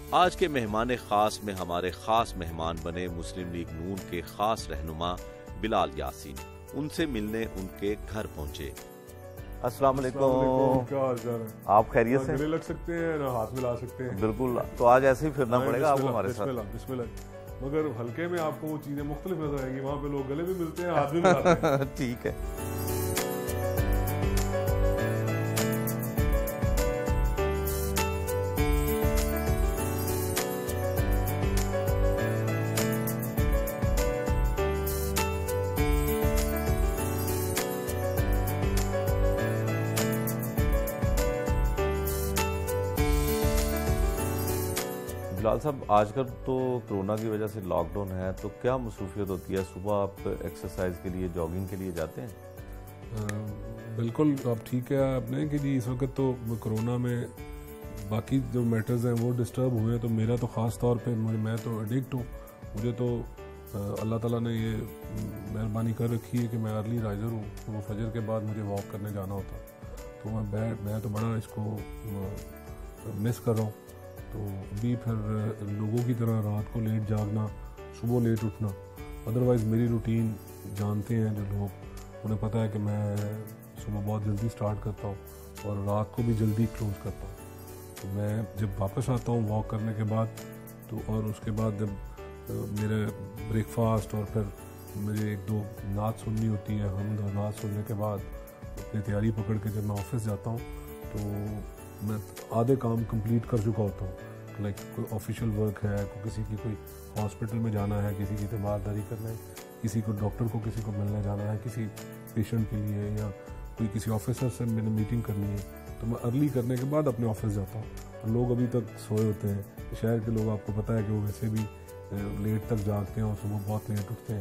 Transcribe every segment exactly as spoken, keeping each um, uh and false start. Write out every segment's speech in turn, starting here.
आज के मेहमान खास में हमारे खास मेहमान बने मुस्लिम लीग नून के खास रहनुमा बिलाल यासीन। उनसे मिलने उनके घर पहुंचे। अस्सलाम वालेकुम। क्या हाल चाल है? आप खैरियत से? गले लग सकते हैं ना हाथ मिला सकते हैं। बिल्कुल, तो आज ऐसे ही फिरना पड़ेगा आपको हमारे साथ। बिस्मिल्लाह, बिस्मिल्लाह। मगर हल्के में आपको वो चीजें मुख्तलिफ नजर आएंगी। वहाँ पे लोग गले भी मिलते हैं, हाथ भी मिलाते हैं। ठीक है। बिलाल साहब, आजकल तो कोरोना की वजह से लॉकडाउन है, तो क्या मसरूफियत होती है? सुबह आप एक्सरसाइज के लिए, जॉगिंग के लिए जाते हैं? आ, बिल्कुल, आप ठीक है आपने कि जी इस वक्त तो कोरोना में बाकी जो मैटर्स हैं वो डिस्टर्ब हुए हैं, तो मेरा तो ख़ास तौर पे मैं तो एडिक्ट हूँ। मुझे तो अल्लाह ताला ने ये मेहरबानी कर रखी है कि मैं अर्ली राइजर हूँ, तो वो फजर के बाद मुझे वॉक करने जाना होता, तो मैं मैं तो बड़ा इसको मिस कर रहा हूँ। तो अभी फिर लोगों की तरह रात को लेट जागना, सुबह लेट उठना, अदरवाइज़ मेरी रूटीन जानते हैं जो लोग, उन्हें पता है कि मैं सुबह बहुत जल्दी स्टार्ट करता हूँ और रात को भी जल्दी क्लोज करता हूँ। तो मैं जब वापस आता हूँ वॉक करने के बाद, तो और उसके बाद जब मेरे ब्रेकफास्ट और फिर मुझे एक दो नात सुननी होती है, हमद और नात सुनने के बाद अपनी तैयारी पकड़ के जब मैं ऑफिस जाता हूँ तो मैं आधे काम कंप्लीट कर चुका होता हूँ। लाइक कोई ऑफिशियल वर्क है, को किसी की कोई हॉस्पिटल में जाना है, किसी की तीमारदारी करना है, किसी को डॉक्टर को किसी को मिलने जाना है, किसी पेशेंट के लिए, या कोई किसी ऑफिसर से मैंने मीटिंग करनी है, तो मैं अर्ली करने के बाद अपने ऑफिस जाता हूँ। लोग अभी तक सोए होते हैं, शहर के लोग आपको पता है कि वो वैसे भी लेट तक जागते हैं और सुबह बहुत लेट उठते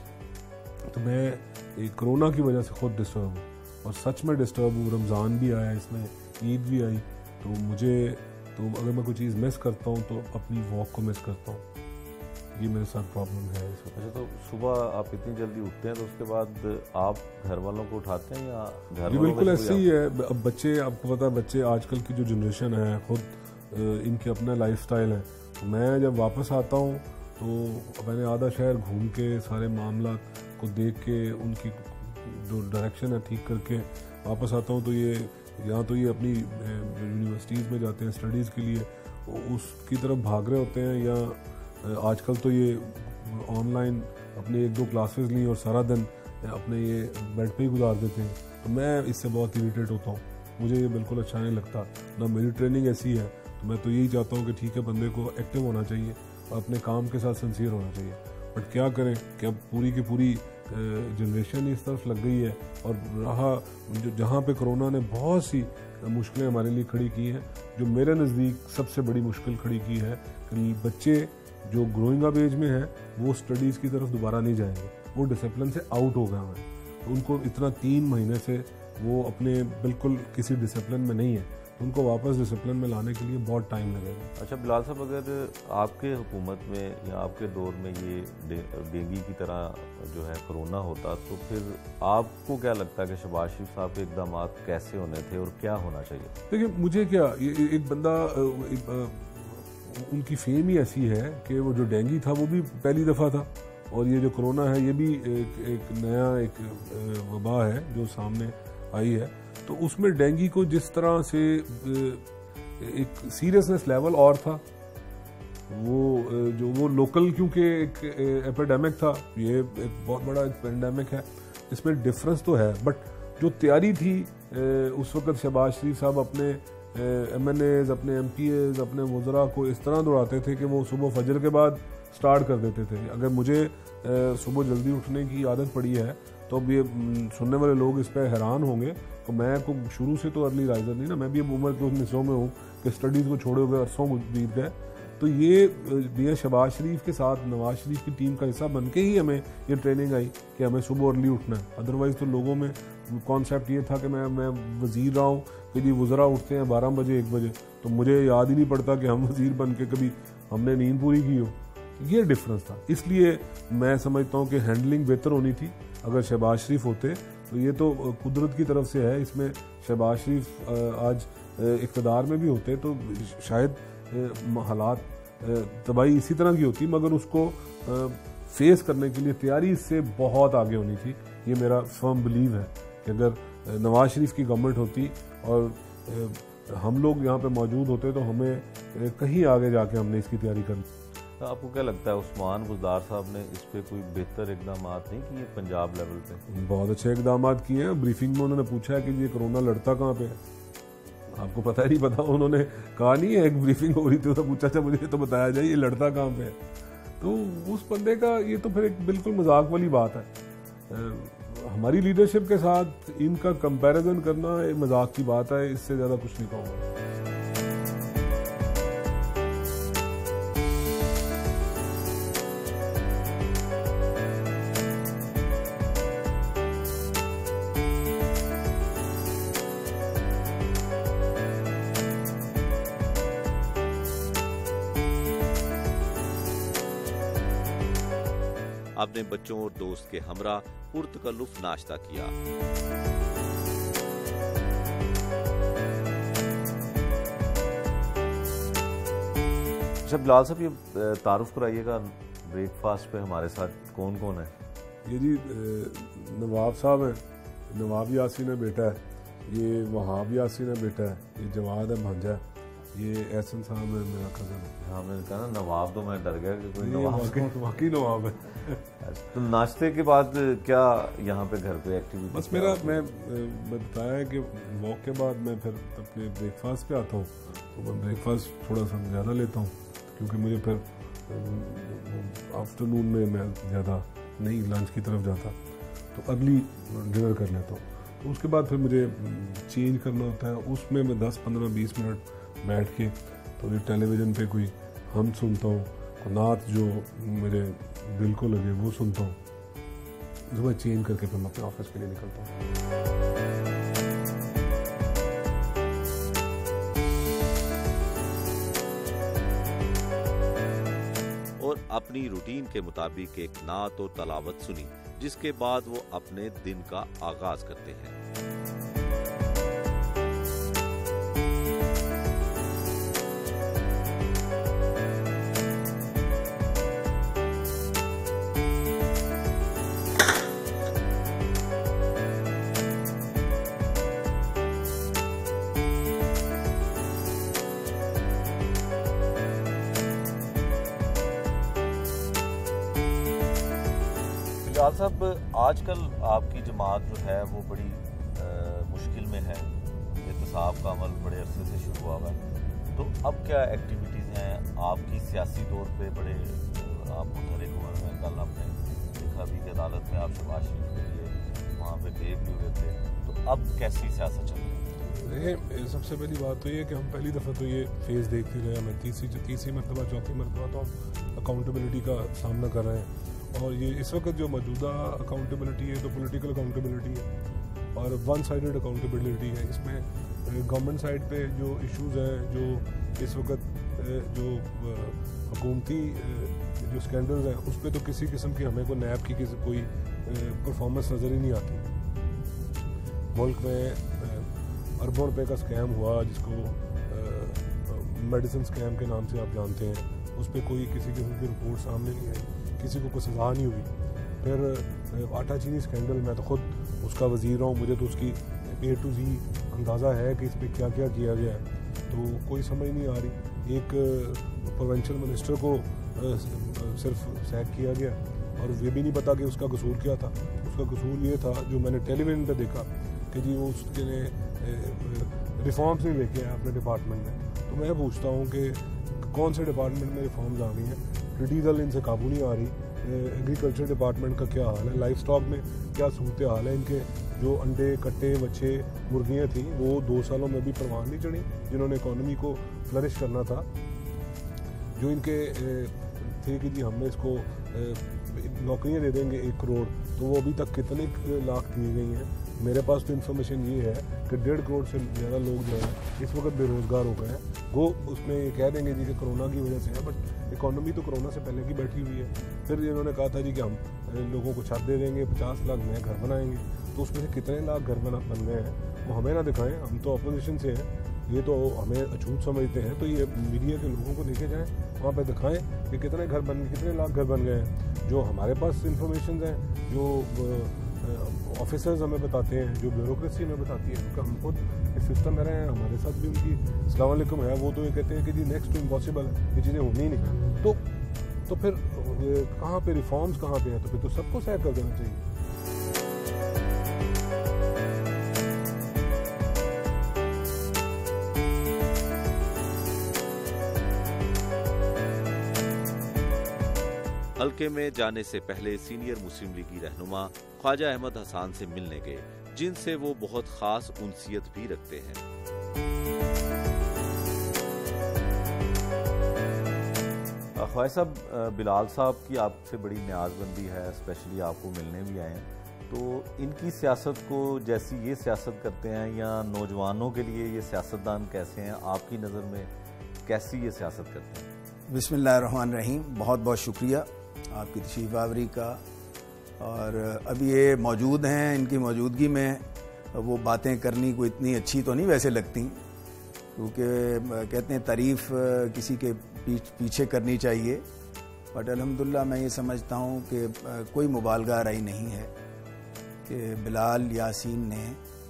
हैं। तो मैं कोरोना की वजह से खुद डिस्टर्ब हूँ, और सच में डिस्टर्ब हूँ। रमज़ान भी आया, इसमें ईद भी आई, तो मुझे तो अगर मैं कोई चीज़ मिस करता हूँ तो अपनी वॉक को मिस करता हूँ। ये मेरे साथ प्रॉब्लम है इस वक्त। अच्छा, तो सुबह आप इतनी जल्दी उठते हैं तो उसके बाद आप घर वालों को उठाते हैं या घर वालों? बिल्कुल ऐसे ही है। अब बच्चे, आपको पता है बच्चे आजकल की जो जनरेशन है, खुद इनके अपना लाइफस्टाइल है। तो मैं जब वापस आता हूँ तो मैंने आधा शहर घूम के सारे मामला को देख के उनकी जो डायरेक्शन है ठीक करके वापस आता हूँ। तो ये या तो ये अपनी यूनिवर्सिटीज़ में जाते हैं स्टडीज़ के लिए, उसकी तरफ भाग रहे होते हैं, या आजकल तो ये ऑनलाइन अपने एक दो क्लासेस ली और सारा दिन अपने ये बेड पे ही गुजार देते हैं। तो मैं इससे बहुत इरिटेट होता हूँ, मुझे ये बिल्कुल अच्छा नहीं लगता। ना मेरी ट्रेनिंग ऐसी है, तो मैं तो यही चाहता हूँ कि ठीक है, बंदे को एक्टिव होना चाहिए और अपने काम के साथ सिंसियर होना चाहिए। बट क्या करें कि अब पूरी की पूरी जनरेशन इस तरफ लग गई है, और रहा जो जहाँ पे कोरोना ने बहुत सी मुश्किलें हमारे लिए खड़ी की हैं, जो मेरे नज़दीक सबसे बड़ी मुश्किल खड़ी की है कि बच्चे जो ग्रोइंग अप एज में हैं वो स्टडीज़ की तरफ दोबारा नहीं जाएंगे, वो डिसिप्लिन से आउट हो गए हैं। तो उनको इतना तीन महीने से वो अपने बिल्कुल किसी डिसिप्लिन में नहीं है, उनको वापस डिसिप्लिन में लाने के लिए बहुत टाइम लगेगा। अच्छा बिलाल साहब, अगर आपके हुकूमत में या आपके दौर में ये डेंगू की तरह जो है कोरोना होता, तो फिर आपको क्या लगता है कि शहबाज शरीफ साहब के इकदाम कैसे होने थे और क्या होना चाहिए? देखिए, मुझे क्या, ये एक बंदा एक, उनकी फेम ही ऐसी है कि वो जो डेंगू था वो भी पहली दफ़ा था, और ये जो कोरोना है ये भी एक, एक नया एक वबा है जो सामने आई है। तो उसमें डेंगू को जिस तरह से एक सीरियसनेस लेवल और था, वो जो वो लोकल, क्योंकि एक एपिडेमिक था, ये एक बहुत बड़ा पेंडेमिक है, इसमें डिफरेंस तो है। बट जो तैयारी थी उस वक्त, शहबाज शरीफ साहब अपने एम एन एज, अपने एम पी एज, अपने वज़रा को इस तरह दौड़ाते थे कि वो सुबह फजर के बाद स्टार्ट कर देते थे। अगर मुझे सुबह जल्दी उठने की आदत पड़ी है तो अब ये सुनने वाले लोग इस पर हैरान होंगे। तो मैं को शुरू से तो अर्ली राइजर नहीं ना, मैं भी अब उम्र के उन हिस्सों में हूँ कि स्टडीज़ को छोड़े हुए अरसों बीत गए। तो ये मियां शहबाज शरीफ के साथ नवाज शरीफ की टीम का हिस्सा बन के ही हमें ये ट्रेनिंग आई कि हमें सुबह अर्ली उठना है। अदरवाइज़ तो लोगों में कॉन्सेप्ट ये था कि मैं मैं वज़ीर रहा हूँ कि जी वज़रा उठते हैं बारह बजे एक बजे, तो मुझे याद ही नहीं पड़ता कि हम वज़ीर बन के कभी हमने नींद पूरी की हो। ये डिफरेंस था। इसलिए मैं समझता हूँ कि हैंडलिंग बेहतर होनी थी अगर शहबाज शरीफ होते। तो ये तो कुदरत की तरफ से है, इसमें शहबाज शरीफ आज इक़्तिदार में भी होते तो शायद हालात तबाही इसी तरह की होती, मगर उसको फेस करने के लिए तैयारी इससे बहुत आगे होनी थी। ये मेरा फर्म बिलीव है कि अगर नवाज शरीफ की गवर्नमेंट होती और हम लोग यहाँ पे मौजूद होते तो हमें कहीं आगे जाके हमने इसकी तैयारी करनी। आपको क्या लगता है उस्मान बुज़दार साहब ने इस पे कोई बेहतर इकदाम नहीं किए पंजाब लेवल पे? बहुत अच्छे इकदाम किए हैं। ब्रीफिंग में उन्होंने पूछा है कि ये कोरोना लड़ता कहाँ पे है, आपको पता ही नहीं पता। उन्होंने कहा नहीं है, एक ब्रीफिंग हो रही थी तो पूछा था मुझे तो बताया जाए ये लड़ता कहाँ पे है। तो उस बंदे का ये तो फिर एक बिल्कुल मजाक वाली बात है। हमारी लीडरशिप के साथ इनका कंपैरिजन करना एक मजाक की बात है, इससे ज़्यादा कुछ नहीं कहूँगा। अपने बच्चों और दोस्त के हमरा पुरतकल्लुफ नाश्ता किया। अच्छा बिलाल साहब, ये तारुफ कराइएगा ब्रेकफास्ट पे हमारे साथ कौन कौन है? ये जी नवाब साहब हैं, नवाब यासीन है बेटा है, ये वहाब यासीन है बेटा है, ये जवाद है भांजा है, ये एहसन साहब है मेरा कज़न है। हाँ मैंने कहा ना नवाब, तो मैं डर गया कि कोई नवाब। वाकई नवाब है। तो नाश्ते के बाद क्या यहाँ पे घर पे एक्टिविटी? बस मेरा मैं मैं बताया है कि वॉक के बाद मैं फिर अपने ब्रेकफास्ट पे आता हूँ, तो मैं ब्रेकफास्ट थोड़ा सा ज़्यादा लेता हूँ क्योंकि मुझे फिर आफ्टरनून में मैं ज़्यादा नहीं लंच की तरफ जाता, तो अर्ली डिनर कर लेता हूँ। तो उसके बाद फिर मुझे चेंज करना होता है, उसमें मैं दस पंद्रह बीस मिनट बैठ के तो ये टेलीविज़न पे कोई हम सुनता हूँ, नात जो मेरे दिल को लगे वो सुनता हूँ। उसके बाद चेंज करके फिर मैं अपने ऑफिस के लिए निकलता हूँ। और अपनी रूटीन के मुताबिक एक नात और तलावत सुनी, जिसके बाद वो अपने दिन का आगाज करते हैं। बिलाल साहब, आजकल आपकी जमात जो है वो बड़ी आ, मुश्किल में है। एहतसाब का अमल बड़े अरसे से शुरू हुआ है, तो अब क्या एक्टिविटीज़ हैं आपकी सियासी तौर पे? बड़े आप मुतहरिक हुए हैं, कल आपने देखा भी कि अदालत में आप शहबाज शरीफ के लिए वहाँ पे गए भी हुए थे, तो अब कैसी सियासत चल रही है? देखिए, सबसे पहली बात तो ये कि हम पहली दफ़ा तो ये फेज़ देखते रहे, हमें तीसरी तीसरी मरतबा चौथी मरतबा तो हम अकाउंटेबिलिटी का सामना कर रहे हैं। और ये इस वक्त जो मौजूदा अकाउंटेबिलिटी है तो पॉलिटिकल अकाउंटेबिलिटी है और वन साइडेड अकाउंटेबिलिटी है। इसमें गवर्नमेंट साइड पे जो इश्यूज़ हैं, जो इस वक्त जो हुकूमती जो स्कैंडल्स हैं, उस पर तो किसी किस्म की हमें को नैब की किसी कोई परफॉर्मेंस नज़र ही नहीं आती। मुल्क में अरबों रुपए का स्कैम हुआ, जिसको मेडिसिन स्कैम के नाम से आप जानते हैं, उस पर कोई किसी किस्म की रिपोर्ट सामने नहीं आई, किसी को कोई सजा नहीं हुई। फिर आटा चीनी स्कैंडल, मैं तो खुद उसका वज़ीर हूँ, मुझे तो उसकी ए टू जी अंदाज़ा है कि इस पर क्या क्या किया गया है, तो कोई समझ नहीं आ रही। एक प्रोविंशियल मिनिस्टर को सिर्फ सैक किया गया और ये भी नहीं पता कि उसका कसूर क्या था। उसका कसूर ये था, जो मैंने टेलीविज़न पे देखा, कि जी वो उसके रिफॉर्म्स नहीं लेके आया अपने डिपार्टमेंट में। तो मैं पूछता हूँ कि कौन से डिपार्टमेंट में रिफॉर्म्स आ गई हैं? टिड्डी दल इनसे काबू नहीं आ रही। एग्रीकल्चर डिपार्टमेंट का क्या हाल है? लाइफ स्टॉक में क्या सूरत हाल है? इनके जो अंडे कट्टे बच्चे मुर्गियाँ थी वो दो सालों में भी परवान नहीं चढ़ी, जिन्होंने इकॉनमी को फ्लरिश करना था। जो इनके थे कि जी हमने इसको नौकरियाँ दे देंगे एक करोड़, तो वो अभी तक कितने लाख दिए गई हैं? मेरे पास तो इन्फॉर्मेशन ये है कि डेढ़ करोड़ से ज़्यादा लोग जो है इस वक्त बेरोज़गार हो गए हैं। वो उसमें ये कह देंगे जी कि कोरोना की वजह से है, बट इकॉनमी तो कोरोना से पहले की बैठी हुई है। फिर इन्होंने कहा था जी कि हम लोगों को छत दे देंगे, पचास लाख नए घर बनाएंगे, तो उसमें से कितने लाख घर बना बन गए हैं वो हमें ना दिखाएं। हम तो अपोजिशन से हैं, ये तो हमें अछूत समझते हैं, तो ये मीडिया के लोगों को लेके जाएं, वहाँ पे दिखाएं कि कितने घर बन कितने लाख घर बन गए हैं। जो हमारे पास इंफॉर्मेशन हैं, जो ऑफिसर्स हमें बताते हैं, जो ब्यूरोक्रेसी हमें बताती है, क्योंकि हम खुद इस सिस्टम में रहे हैं, हमारे साथ भी उनकी अस्सलाम वालेकुम है, वो तो ये कहते हैं कि जी नेक्स्ट टू इम्पॉसिबल है, ये चीज़ें होनी ही नहीं। तो तो फिर कहाँ पे रिफॉर्म्स कहाँ पे हैं? तो फिर तो सबको सह कर देना चाहिए। हल्के में जाने से पहले सीनियर मुस्लिम लीगी रहनुमा ख्वाजा अहमद हसान से मिलने गए, जिनसे वो बहुत खास उनसियत भी रखते हैं। ख्वाजा साहब, बिलाल साहब की आपसे बड़ी न्याज़बंदी है, स्पेशली आपको मिलने भी आए हैं, तो इनकी सियासत को जैसी ये सियासत करते हैं या नौजवानों के लिए ये सियासतदान कैसे हैं, आपकी नज़र में कैसी ये सियासत करते हैं? बिस्मिल्लाहिर्रहमानिर्रहीम, बहुत बहुत शुक्रिया आपकी तशरीफ़ आवरी का। और अभी ये मौजूद हैं, इनकी मौजूदगी में वो बातें करनी कोई इतनी अच्छी तो नहीं वैसे लगती, क्योंकि कहते हैं तारीफ़ किसी के पीछे करनी चाहिए, बट अल्हम्दुलिल्लाह मैं ये समझता हूँ कि कोई मुबालगा राई नहीं है कि बिलाल यासीन ने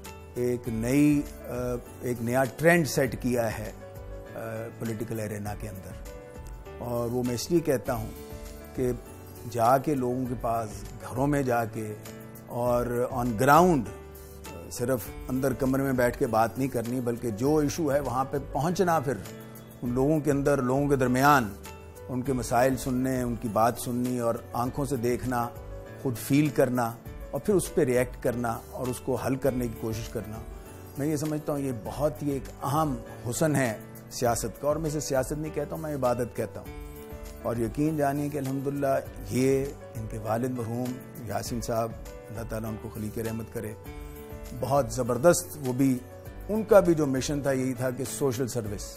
एक नई एक नया ट्रेंड सेट किया है पॉलिटिकल एरेना के अंदर। और वो मैं इसलिए कहता हूँ कि जाके लोगों के पास घरों में जाके और ऑन ग्राउंड सिर्फ अंदर कमरे में बैठ के बात नहीं करनी, बल्कि जो इशू है वहाँ पे पहुँचना, फिर उन लोगों के अंदर, लोगों के दरमियान उनके मसाइल सुनने, उनकी बात सुननी और आंखों से देखना, खुद फील करना और फिर उस पर रिएक्ट करना और उसको हल करने की कोशिश करना। मैं ये समझता हूँ ये बहुत ही एक अहम हुस्न है सियासत का, और मैं इसे सियासत नहीं कहता हूँ, मैं इबादत कहता हूँ। और यकीन जानिए कि अल्हम्दुलिल्लाह ये इनके वालिद मरहूम यासीन साहब, अल्लाह ताला उनको खलीक रहमत करे, बहुत ज़बरदस्त, वो भी उनका भी जो मिशन था यही था कि सोशल सर्विस,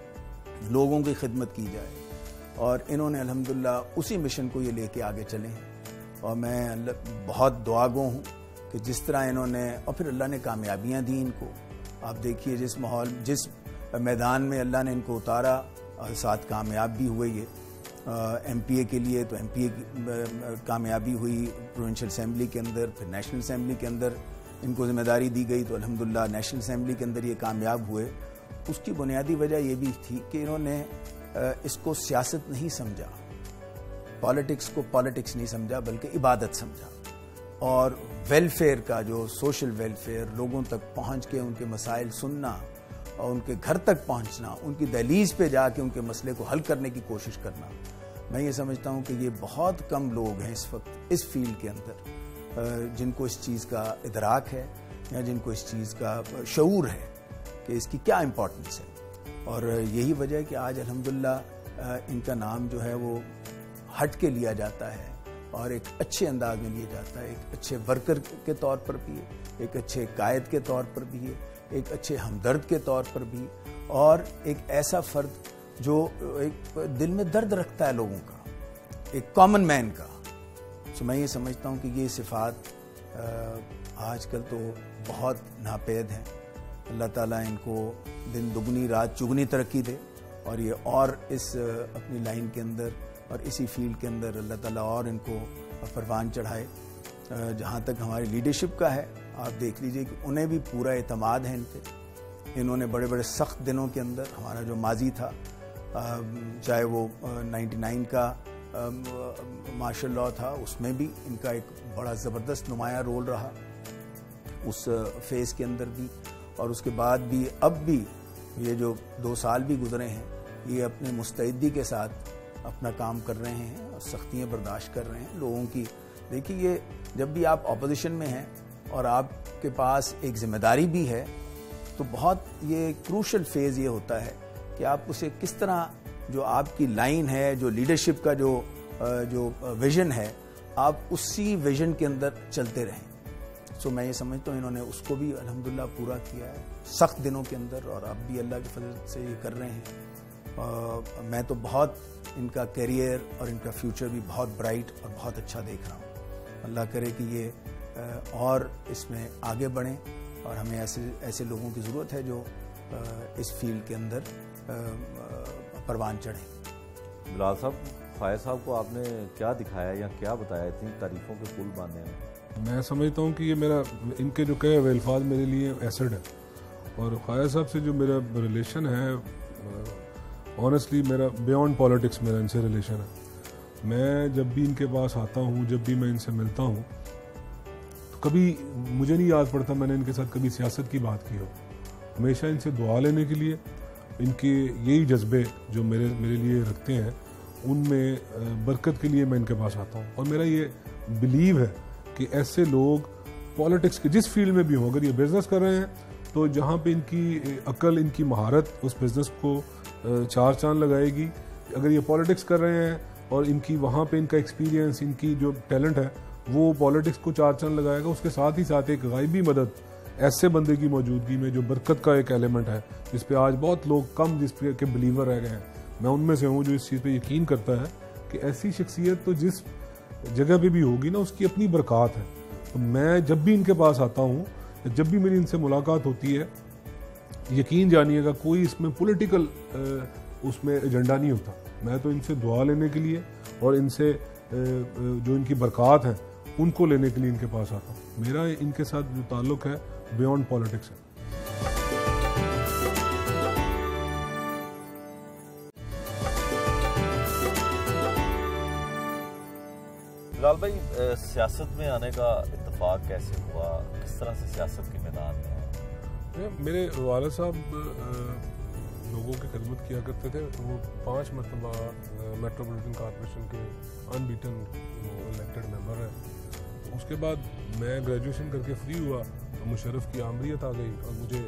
लोगों की खिदमत की जाए, और इन्होंने अल्हम्दुलिल्लाह उसी मिशन को ये लेके आगे चले हैं। और मैं बहुत दुआगो हूँ कि जिस तरह इन्होंने, और फिर अल्लाह ने कामयाबियाँ दी इनको। आप देखिए जिस माहौल, जिस मैदान में अल्लाह ने इनको उतारा, साथ कामयाब भी हुए ये। एम पी ए के लिए तो एम पी ए की कामयाबी हुई प्रोविंशियल असम्बली के अंदर, फिर नेशनल असम्बली के अंदर इनको जिम्मेदारी दी गई, तो अल्हम्दुलिल्लाह नेशनल असम्बली के अंदर ये कामयाब हुए। उसकी बुनियादी वजह ये भी थी कि इन्होंने इसको सियासत नहीं समझा, पॉलिटिक्स को पॉलिटिक्स नहीं समझा, बल्कि इबादत समझा। और वेलफेयर का, जो सोशल वेलफेयर, लोगों तक पहुंच के उनके मसाइल सुनना और उनके घर तक पहुंचना, उनकी दहलीज पे जाके उनके मसले को हल करने की कोशिश करना, मैं ये समझता हूँ कि ये बहुत कम लोग हैं इस वक्त इस फील्ड के अंदर जिनको इस चीज़ का इदराक है या जिनको इस चीज़ का शऊर है कि इसकी क्या इम्पोर्टेंस है। और यही वजह है कि आज अल्हम्दुलिल्लाह इनका नाम जो है वो हट के लिया जाता है और एक अच्छे अंदाज में लिया जाता है, एक अच्छे वर्कर के तौर पर भी, एक अच्छे कायद के तौर पर भी, एक अच्छे हमदर्द के तौर पर भी, और एक ऐसा फ़र्द जो एक दिल में दर्द रखता है लोगों का, एक कॉमन मैन का। तो मैं ये समझता हूँ कि ये सिफ़ात आजकल तो बहुत नापेद हैं। अल्लाह ताला इनको दिन दुगनी रात चुगनी तरक्की दे, और ये और इस अपनी लाइन के अंदर और इसी फील्ड के अंदर अल्लाह ताला और इनको परवान चढ़ाए। जहाँ तक हमारी लीडरशिप का है, आप देख लीजिए कि उन्हें भी पूरा एतमाद है इन पे। इन्होंने बड़े बड़े सख्त दिनों के अंदर, हमारा जो माजी था, चाहे वो नाइन्टी नाइन का मार्शल लॉ था, उसमें भी इनका एक बड़ा ज़बरदस्त नुमाया रोल रहा उस फेज़ के अंदर भी, और उसके बाद भी अब भी ये जो दो साल भी गुजरे हैं, ये अपने मुस्तैदी के साथ अपना काम कर रहे हैं और सख्तियाँ बर्दाश्त कर रहे हैं लोगों की। देखिए, ये जब भी आप अपोजिशन में हैं और आपके पास एक जिम्मेदारी भी है, तो बहुत ये क्रूशल फेज़ ये होता है कि आप उसे किस तरह, जो आपकी लाइन है, जो लीडरशिप का जो जो विज़न है, आप उसी विज़न के अंदर चलते रहें। सो मैं ये समझता हूँ इन्होंने उसको भी अल्हम्दुलिल्लाह पूरा किया है सख्त दिनों के अंदर, और अब भी अल्लाह के फजल से ये कर रहे हैं। आ, मैं तो बहुत इनका करियर और इनका फ्यूचर भी बहुत ब्राइट और बहुत अच्छा देख रहा हूँ। अल्लाह करे कि ये और इसमें आगे बढ़ें, और हमें ऐसे ऐसे लोगों की ज़रूरत है जो इस फील्ड के अंदर परवान चढ़ें। बिलाल साहब, ख्वाजा साहब को आपने क्या दिखाया या क्या बताया, इतनी तारीफ़ों के पुल बांधे हैं? मैं समझता हूँ कि ये मेरा, इनके जो कहे हुए अल्फाज मेरे लिए एसेड है, और ख्वाजा साहब से जो मेरा रिलेशन है, ऑनेस्टली मेरा बियॉन्ड पॉलिटिक्स मेरा इनसे रिलेशन है। मैं जब भी इनके पास आता हूँ, जब भी मैं इनसे मिलता हूँ, तो कभी मुझे नहीं याद पड़ता मैंने इनके साथ कभी सियासत की बात की हो। हमेशा इनसे दुआ लेने के लिए, इनके यही जज्बे जो मेरे मेरे लिए रखते हैं, उनमें बरकत के लिए मैं इनके पास आता हूँ। और मेरा ये बिलीव है कि ऐसे लोग पॉलिटिक्स के जिस फील्ड में भी हों, अगर ये बिज़नेस कर रहे हैं तो जहाँ पे इनकी अकल, इनकी महारत उस बिज़नेस को चार चांद लगाएगी, अगर ये पॉलिटिक्स कर रहे हैं और इनकी वहाँ पे इनका एक्सपीरियंस, इनकी जो टैलेंट है वो पॉलिटिक्स को चार चांद लगाएगा, उसके साथ ही साथ एक गायबी मदद ऐसे बंदे की मौजूदगी में जो बरकत का एक एलिमेंट है, जिस पे आज बहुत लोग कम जिस पे के बिलीवर रह गए हैं, मैं उनमें से हूँ जो इस चीज़ पे यकीन करता है कि ऐसी शख्सियत तो जिस जगह पे भी होगी ना, उसकी अपनी बरकत है। तो मैं जब भी इनके पास आता हूँ, जब भी मेरी इनसे मुलाकात होती है, यकीन जानिएगा कोई इसमें पॉलिटिकल उसमें एजेंडा नहीं होता। मैं तो इनसे दुआ लेने के लिए और इनसे जो इनकी बरकत हैं उनको लेने के लिए इनके पास आता हूँ। मेरा इनके साथ जो ताल्लुक़ है बियॉन्ड पॉलिटिक्स है। बिलाल भाई, सियासत में आने का इत्तेफाक कैसे हुआ, किस तरह से सियासत के मैदान में आए? मेरे वालिद साहब लोगों की खिदमत किया करते थे। वो पाँच मरतबा मेट्रोपॉलिटन कॉर्पोरेशन के अनबीटन इलेक्टेड मेंबर है। तो उसके बाद मैं ग्रेजुएशन करके फ्री हुआ तो मुशर्रफ की आमरीत आ गई और मुझे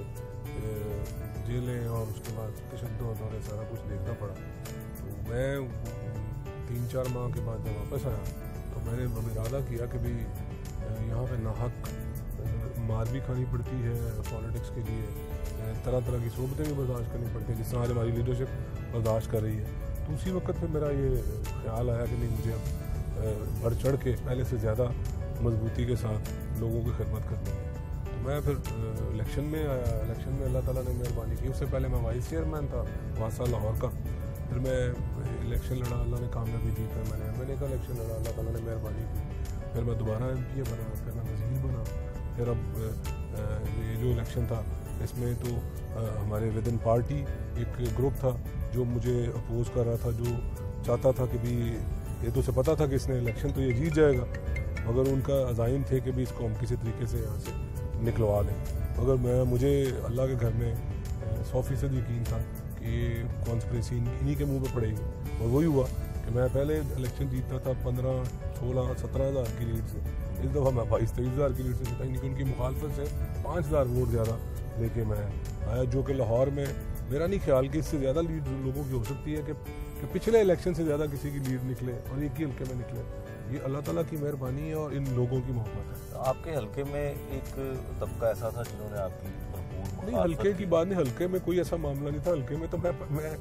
जेलें और उसके बाद तशद्दुद और सारा कुछ देखना पड़ा। तो मैं तीन चार माह के बाद जब वापस आया तो मैंने इरादा किया कि भाई यहाँ पे नाहक मार भी खानी पड़ती है पॉलिटिक्स के लिए, तरह तरह की सोबतें भी बर्दाश्त करनी पड़ती हैं, जिस तरह आज हमारी लीडरशिप बर्दाश्त कर रही है। तो उसी वक्त पे मेरा ये ख्याल आया कि नहीं, मुझे अब बढ़ चढ़ के पहले से ज़्यादा मजबूती के साथ लोगों की खिदमत करनी है। तो मैं फिर इलेक्शन में आया। इलेक्शन में अल्लाह ताला ने मेहरबानी की। उससे पहले मैं वाइस चेयरमैन था वासा लाहौर का। फिर मैं इलेक्शन लड़ा, अल्लाह ने कामयाबी दी। फिर मैंने एम एन ए का इलेक्शन लड़ा, अल्लाह ताला ने मेहरबानी की। फिर मैं दोबारा एम पी ए बना, फिर मैं वज़ीर बना। फिर अब ये जो इलेक्शन था इसमें तो हमारे विद इन पार्टी एक ग्रुप था जो मुझे अपोज कर रहा था, जो चाहता था कि भी ये तो उसे पता था कि इसने इलेक्शन तो ये जीत जाएगा, मगर उनका अज़ाइम थे कि भी इसको हम किसी तरीके से यहाँ से निकलवा दें। मगर मैं मुझे अल्लाह के घर में सौ फीसद यकीन था कि ये कॉन्स्पिरेसी इन्हीं के मुंह पे पड़ेगी। और वही हुआ कि मैं पहले इलेक्शन जीतता था पंद्रह सोलह सत्रह हज़ार की लीड से, इस दफ़ा मैं बाईस तेईस हज़ार की लीड से जीता, इनकी उनकी मुखालफत से पाँच हज़ार वोट ज़्यादा लेके मैं आया, जो कि लाहौर में मेरा नहीं ख्याल कि इससे ज़्यादा लीड लोगों की हो सकती है कि, कि पिछले इलेक्शन से ज़्यादा किसी की लीड निकले और एक ही हल्के में निकले। ये अल्लाह ताला की मेहरबानी है और इन लोगों की मोहब्बत है। आपके हल्के में एक तबका ऐसा था जिन्होंने आपकी भरपूर नहीं, हल्के की बात नहीं, हल्के में कोई ऐसा मामला नहीं था। हल्के में तो मैं मैं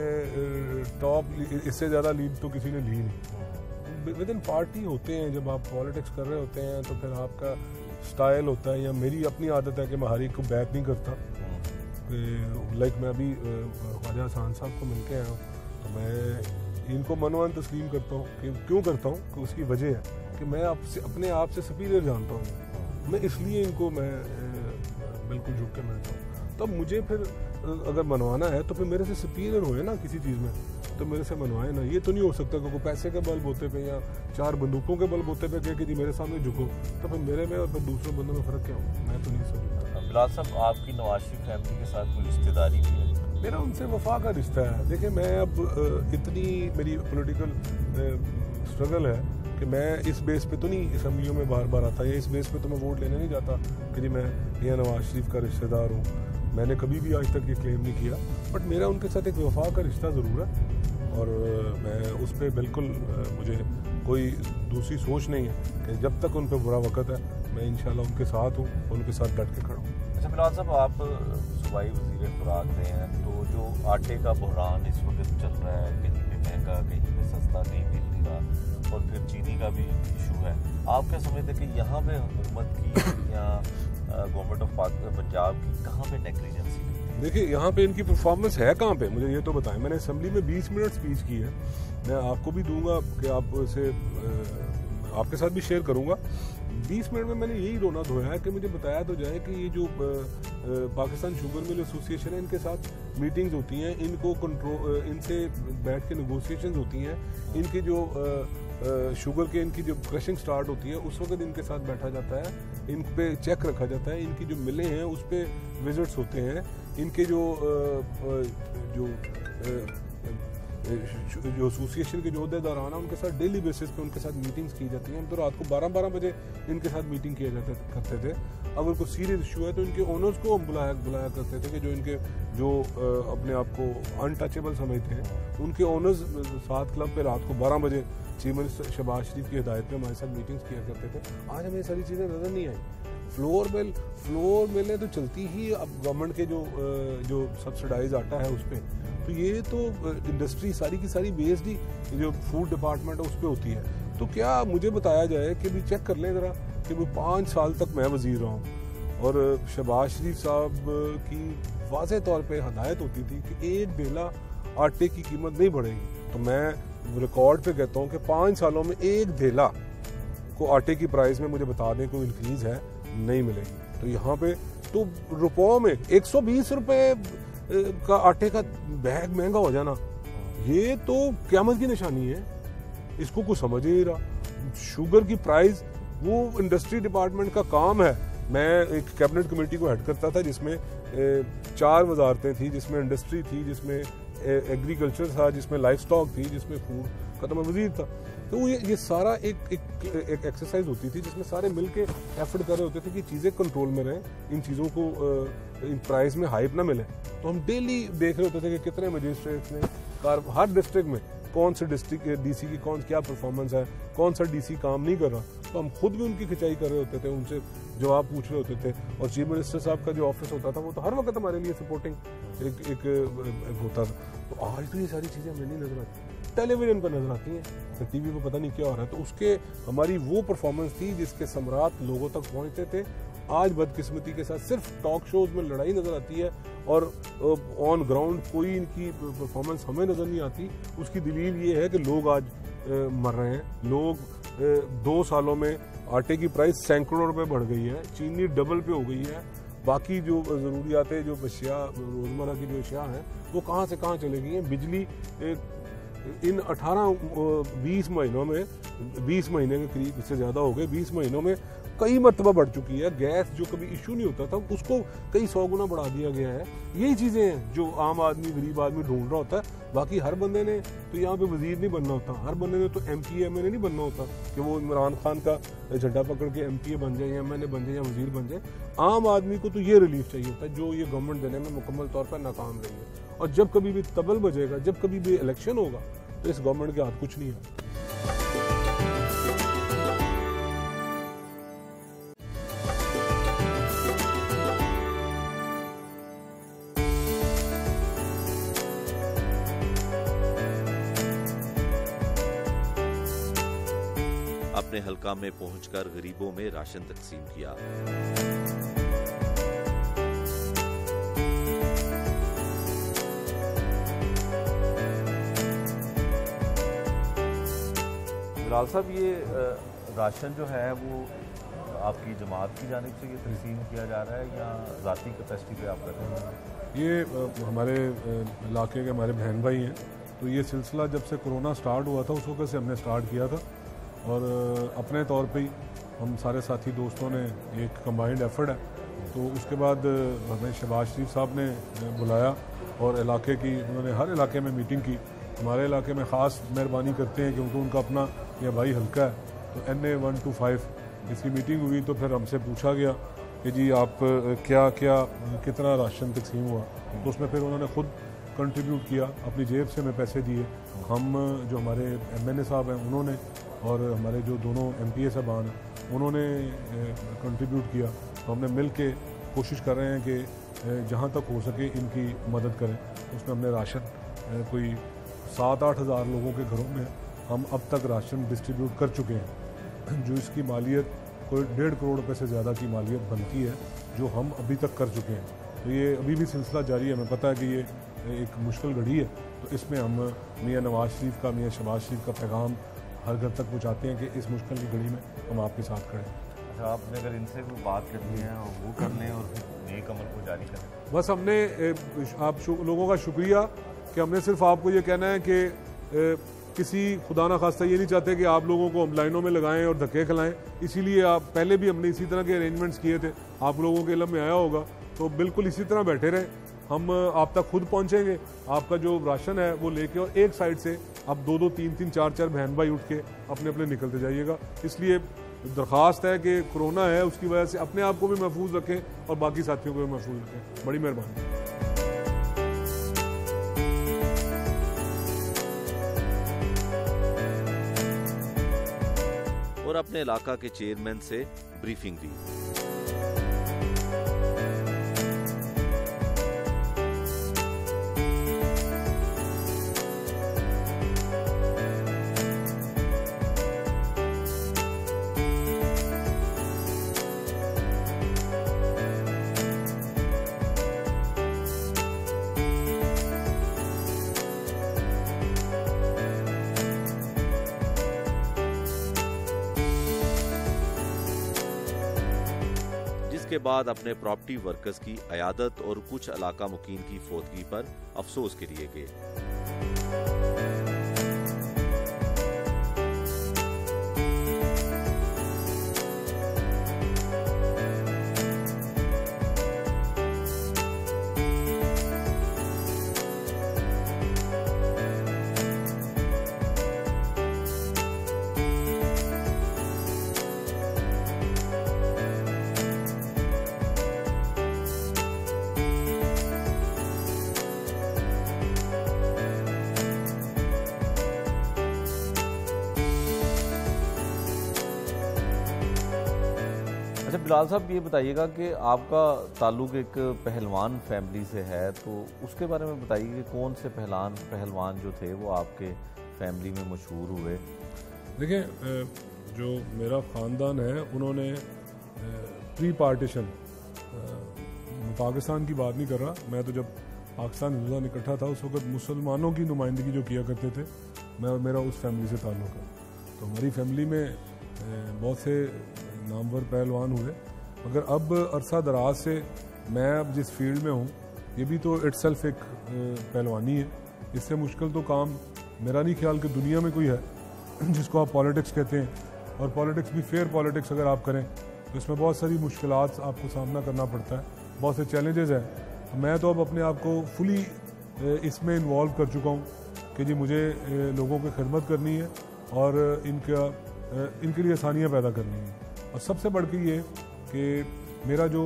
टॉप, इससे ज़्यादा लीड तो किसी ने ली नहीं। विद इन पार्टी होते हैं, जब आप पॉलिटिक्स कर रहे होते हैं तो फिर आपका स्टाइल होता है, या मेरी अपनी आदत है कि मैं हर एक को बैक नहीं करता। लाइक मैं अभी ख्वाजा हसन साहब को मिल के आया हूँ तो मैं इनको मनोवन तस्लीम करता हूँ। कि क्यों करता हूँ कि उसकी वजह है कि मैं आपसे अपने आप से सुपीरियर जानता हूँ, मैं इसलिए इनको मैं बिल्कुल झुक के मिलता हूँ। तब मुझे फिर अगर मनवाना है तो फिर मेरे से सुपीरियर होए ना किसी चीज़ में, तो मेरे से मनवाए ना। ये तो नहीं हो सकता कि कोई पैसे के बल बोते पे या चार बंदूकों के बल बोते पे कह कि जी मेरे सामने झुको, तो फिर मेरे में और फिर दूसरे बंदों में फ़र्क क्या हो? मैं तो नहीं समझता। बिलाल साहब, आपकी नवाज शरीफ फैमिली के साथ कोई रिश्तेदारी भी है? मेरा उनसे वफा का रिश्ता है। देखिए, मैं अब इतनी मेरी पॉलिटिकल स्ट्रगल है कि मैं इस बेस पे तो नहीं असम्बलियों में बार बार आता, या इस बेस पे तो मैं वोट लेने नहीं जाता कि जी मैं मियां नवाज शरीफ का रिश्तेदार हूँ। मैंने कभी भी आज तक ये क्लेम नहीं किया, बट मेरा उनके साथ एक वफा का रिश्ता ज़रूर है और मैं उस पर बिल्कुल, मुझे कोई दूसरी सोच नहीं है कि जब तक उन पर बुरा वक़्त है मैं इंशाल्लाह उनके साथ हूँ, उनके साथ डट के खड़ा हूँ। अच्छा बिलाल साहब, आप सूबाई वज़ीर खुराक रहे हैं, तो जो आटे का बहरान इस वक्त चल रहा है, कहीं पे महंगा कहीं पे सस्ता कहीं मिल नहीं रहा, और फिर चीनी का भी इशू है, आप क्या समझते हैं कि यहाँ पे हुकूमत की या गवर्नमेंट ऑफ पंजाब की कहाँ पे नेग्लिजेंसी लगती है? देखिए यहाँ पे इनकी परफॉर्मेंस है कहाँ पे, मुझे ये तो बताएं। मैंने असेंबली में बीस मिनट स्पीच की है, मैं आपको भी दूंगा कि आप इसे आपके साथ भी शेयर करूंगा। बीस मिनट में मैंने यही रोना धोया है कि मुझे बताया तो जाए कि ये जो पाकिस्तान शुगर मिल एसोसिएशन है, इनके साथ मीटिंग्स होती हैं, इनको कंट्रोल, इनसे बैठ के नेगोशिएशंस होती हैं, इनके जो शुगर के इनकी जो क्रशिंग स्टार्ट होती है उस वक्त इनके साथ बैठा जाता है, इन पे चेक रखा जाता है, इनकी जो मिलें हैं उस पर विजिट्स होते हैं, इनके जो जो जो एसोसिएशन के जो अहदेदारान हैं उनके साथ डेली बेसिस पे उनके साथ मीटिंग्स की जाती हैं। हम तो रात को बारह बारह बजे इनके साथ मीटिंग किया जाते करते थे। अगर कोई सीरियस इशू है तो इनके ओनर्स को हम बुलाया बुलाया करते थे कि जो इनके जो अपने आप को अनटचेबल समझते हैं, उनके ओनर्स साथ क्लब पे रात को बारह बजे चीफ मिनिस्टर शहबाज शरीफ की हिदायत पे हमारे साथ मीटिंग्स किया करते थे। आज हमें ये सारी चीज़ें नज़र नहीं आई। फ्लोर मिल फ्लोर मिलें तो चलती ही अब गवर्नमेंट के जो जो सब्सिडाइज आटा है उस पर, तो ये तो इंडस्ट्री सारी की सारी बेस्ड ही जो फूड डिपार्टमेंट है उस पर होती है। तो क्या मुझे बताया जाए कि भी चेक कर लें ज़रा कि वो पाँच साल तक मैं वजीर रहा हूँ और शहबाज शरीफ साहब की वाज़ेह तौर पे हदायत होती थी कि एक बेला आटे की कीमत नहीं बढ़ेगी, तो मैं रिकॉर्ड पे कहता हूँ कि पाँच सालों में एक धेला को आटे की प्राइस में मुझे बता दें कोई इंक्रीज है, नहीं मिलेगी। तो यहाँ पे तो रुपयों में एक सौ बीस रुपये का आटे का बैग महंगा हो जाना, ये तो क़यामत की निशानी है। इसको कुछ समझ ही नहीं रहा। शुगर की प्राइस वो इंडस्ट्री डिपार्टमेंट का काम है। मैं एक कैबिनेट कमेटी को हेड करता था जिसमें चार वजारतें थी, जिसमें इंडस्ट्री थी, जिसमें एग्रीकल्चर था, जिसमें लाइफ स्टॉक थी, जिसमें फूड का तो मैं वजीर था। तो ये ये सारा एक एक एक एक्सरसाइज होती थी जिसमें सारे मिलके एफर्ट कर रहे होते थे कि चीज़ें कंट्रोल में रहें, इन चीज़ों को इन प्राइस में हाइप ना मिले। तो हम डेली देख रहे होते थे कि कितने मजिस्ट्रेट्स ने कार हर डिस्ट्रिक्ट में कौन से डिस्ट्रिक्ट डीसी की कौन क्या परफॉर्मेंस है, कौन सा डीसी काम नहीं कर रहा, तो हम खुद भी उनकी खिंचाई कर रहे होते थे, उनसे जवाब पूछ रहे होते थे। और चीफ मिनिस्टर साहब का जो ऑफिस होता था वो तो हर वक्त हमारे लिए सपोर्टिंग एक एक, एक होता था। तो आज तो ये सारी चीज़ें हमें नहीं नजर आती, टेलीविजन पर नजर आती हैं, तो टीवी पे पता नहीं क्या हो रहा है। तो उसके हमारी वो परफॉर्मेंस थी जिसके समरात लोगों तक पहुंचते थे। आज बदकिस्मती के साथ सिर्फ टॉक शोज में लड़ाई नजर आती है और ऑन ग्राउंड कोई इनकी परफॉर्मेंस हमें नजर नहीं आती। उसकी दलील ये है कि लोग आज मर रहे हैं। लोग दो सालों में आटे की प्राइस सैकड़ों रुपए बढ़ गई है, चीनी डबल पे हो गई है, बाकी जो ज़रूरियातें जो अशिया रोज़मर्रा की जो अशिया हैं वो कहाँ से कहाँ चले गई हैं। बिजली इन अठारह बीस महीनों में बीस महीने के करीब, इससे ज़्यादा हो गए, बीस महीनों में कई मरतबा बढ़ चुकी है। गैस जो कभी इशू नहीं होता था उसको कई सौ गुना बढ़ा दिया गया है। यही चीज़ें हैं जो आम आदमी गरीब आदमी ढूंढ रहा होता है। बाकी हर बंदे ने तो यहाँ पे वजीर नहीं बनना होता, हर बंदे ने तो M P M N A नहीं बनना होता कि वो इमरान खान का झंडा पकड़ के एम पी ए बन जाए या एम एन ए बन जाए या वजीर बन जाए। आम आदमी को तो ये रिलीफ चाहिए होता है जो ये गवर्नमेंट देने में मुकम्मल तौर पर नाकाम रही है। और जब कभी भी तबल बजेगा, जब कभी भी इलेक्शन होगा तो इस गवर्नमेंट के हाथ कुछ नहीं है। अपने हलका में पहुंचकर गरीबों में राशन तकसीम किया। बिलाल साहब, ये राशन जो है वो आपकी जमात की जानिब से ये तकसीम किया जा रहा है या ज़ाती कैपेसिटी पे आप कर रहे हैं? ये हमारे इलाके के हमारे बहन भाई हैं, तो ये सिलसिला जब से कोरोना स्टार्ट हुआ था उस वक्त से हमने स्टार्ट किया था और अपने तौर पे ही हम सारे साथी दोस्तों ने एक कंबाइंड एफर्ट है। तो उसके बाद हमें शहबाज शरीफ साहब ने बुलाया और इलाके की उन्होंने हर इलाके में मीटिंग की। हमारे इलाके में ख़ास मेहरबानी करते हैं क्योंकि उनका अपना यह भाई हल्का है, तो N A one two five इसकी मीटिंग हुई। तो फिर हमसे पूछा गया कि जी आप क्या क्या कितना राशन तकसीम हुआ, तो उसमें फिर उन्होंने ख़ुद कंट्रीब्यूट किया, अपनी जेब से हमें पैसे दिए। हम जो हमारे एम एन ए साहब हैं उन्होंने और हमारे जो दोनों एम पी ए साहबान हैं उन्होंने कंट्रीब्यूट किया। तो हमने मिल के कोशिश कर रहे हैं कि जहाँ तक हो सके इनकी मदद करें। उसमें हमने राशन कोई सात आठ हज़ार लोगों के घरों में हम अब तक राशन डिस्ट्रीब्यूट कर चुके हैं, जो इसकी मालियत कोई डेढ़ करोड़ रुपये से ज़्यादा की मालियत बनती है, जो हम अभी तक कर चुके हैं। तो ये अभी भी सिलसिला जारी है। हमें पता है कि ये एक मुश्किल घड़ी है, तो इसमें हम मियाँ नवाज शरीफ का, मियाँ शहबाज शरीफ का पैगाम हर घर तक पहुँचाते हैं कि इस मुश्किल की घड़ी में हम आपके साथ खड़े हैं। अच्छा, आपने अगर इनसे कोई बात करनी है वो कर लें और फिर नेक अमल को जारी करें। बस हमने आप लोगों का शुक्रिया कि हमने सिर्फ आपको ये कहना है कि किसी खुदा ना खास्ता ये नहीं चाहते कि आप लोगों को हम लाइनों में लगाएं और धक्के खिलाएं। इसीलिए आप पहले भी हमने इसी तरह के अरेंजमेंट्स किए थे, आप लोगों के इल्म में आया होगा, तो बिल्कुल इसी तरह बैठे रहें। हम आप तक खुद पहुंचेंगे, आपका जो राशन है वो लेके, और एक साइड से आप दो दो तीन तीन चार चार बहन भाई उठ के अपने अपने निकलते जाइएगा। इसलिए दरख्वास्त है कि कोरोना है, उसकी वजह से अपने आप को भी महफूज रखें और बाकी साथियों को भी महफूज रखें। बड़ी मेहरबानी। और अपने इलाका के चेयरमैन से ब्रीफिंग दी। के बाद अपने प्रॉपर्टी वर्कर्स की अयादत और कुछ इलाका मुकीम की फौतगी पर अफसोस के लिए गए। अच्छा बिलाल साहब, ये बताइएगा कि आपका ताल्लुक एक पहलवान फैमिली से है, तो उसके बारे में बताइए कि कौन से पहलवान पहलवान जो थे वो आपके फैमिली में मशहूर हुए। देखिए, जो मेरा ख़ानदान है उन्होंने प्री पार्टीशन, पाकिस्तान की बात नहीं कर रहा मैं, तो जब पाकिस्तान हिंदुस्तान इकट्ठा था उस वक्त मुसलमानों की नुमाइंदगी जो किया करते थे, मैं और मेरा उस फैमिली से ताल्लुक़ है। तो हमारी फैमिली में बहुत से नामवर पहलवान हुए, मगर अब अरसा दराज से मैं अब जिस फील्ड में हूँ, ये भी तो इट्सेल्फ एक पहलवानी है। इससे मुश्किल तो काम मेरा नहीं ख्याल कि दुनिया में कोई है जिसको आप पॉलिटिक्स कहते हैं, और पॉलिटिक्स भी फेयर पॉलिटिक्स अगर आप करें तो इसमें बहुत सारी मुश्किलात आपको सामना करना पड़ता है, बहुत से चैलेंजेस हैं। मैं तो अब अपने आप को फुली इसमें इन्वॉल्व कर चुका हूँ कि जी मुझे लोगों की खिदमत करनी है और इनका इनके लिए आसानियाँ पैदा करनी है। और सबसे बढ़ के ये कि मेरा जो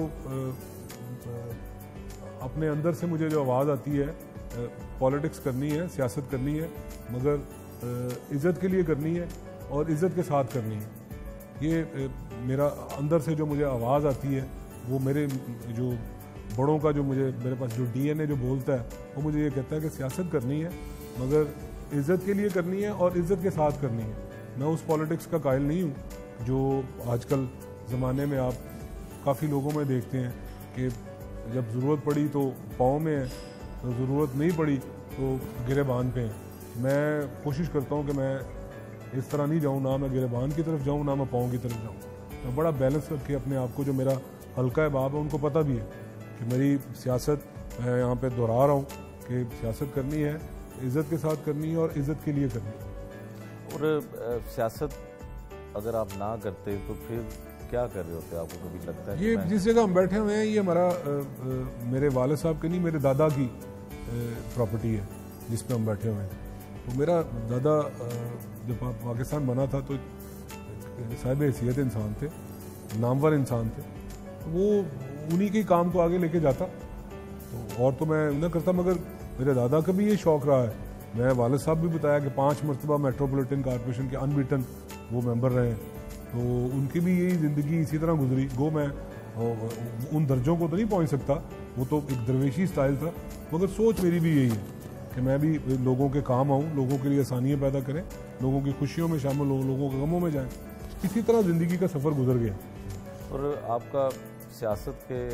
अपने अंदर से मुझे जो आवाज़ आती है, पॉलिटिक्स करनी है, सियासत करनी है, मगर इज़्ज़त के लिए करनी है और इज़्ज़त के साथ करनी है। ये मेरा अंदर से जो मुझे आवाज़ आती है, वो मेरे जो बड़ों का जो मुझे मेरे पास जो डीएनए जो बोलता है, वो मुझे ये कहता है कि सियासत करनी है मगर इज़्ज़त के लिए करनी है और इज़्ज़त के साथ करनी है। मैं उस पॉलिटिक्स का कायल नहीं हूँ जो आजकल ज़माने में आप काफ़ी लोगों में देखते हैं कि जब ज़रूरत पड़ी तो पाँव में है, तो ज़रूरत नहीं पड़ी तो गिरेबान पे हैं। मैं कोशिश करता हूँ कि मैं इस तरह नहीं जाऊँ, ना मैं गिरेबान की तरफ जाऊँ ना मैं पाँव की तरफ जाऊँ। मैं बड़ा बैलेंस करके अपने आप को, जो मेरा हल्का बाब है उनको पता भी है कि मेरी सियासत, मैं यहाँ पे दोहरा रहा हूँ कि सियासत करनी है, इज़्ज़त के साथ करनी है और इज़्ज़त के लिए करनी है। और सियासत अगर आप ना करते तो फिर क्या कर रहे होते, आपको कभी लगता है? ये जिस जगह हम बैठे हुए हैं ये हमारा आ, आ, मेरे वाले साहब की नहीं, मेरे दादा की प्रॉपर्टी है जिस पे हम बैठे हुए हैं। तो मेरा दादा जब पाकिस्तान बना था तो साहिब हैसियत इंसान थे, नामवर इंसान थे, तो वो उन्हीं के काम को आगे लेके जाता, तो और तो मैं न करता। मगर मेरे दादा का भी ये शौक़ रहा है। मैं वालिद साहब भी बताया कि पाँच मरतबा मेट्रोपॉलिटन कॉरपोरेशन के अनबीटन वो मेंबर रहे हैं, तो उनकी भी यही ज़िंदगी इसी तरह गुजरी। गो मैं उन दर्जों को तो नहीं पहुंच सकता, वो तो एक दरवेशी स्टाइल था, मगर सोच मेरी भी यही है कि मैं भी लोगों के काम आऊँ, लोगों के लिए आसानियाँ पैदा करें, लोगों की खुशियों में शामिल हो, लोगों के गमों में जाएँ। इसी तरह ज़िंदगी का सफ़र गुजर गया। और आपका सियासत के